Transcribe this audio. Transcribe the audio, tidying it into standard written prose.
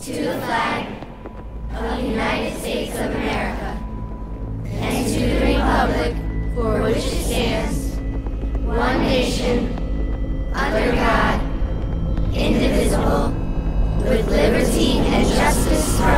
to the flag of the United States of America, and to the republic for which it stands, one nation, under God, indivisible, with liberty and justice for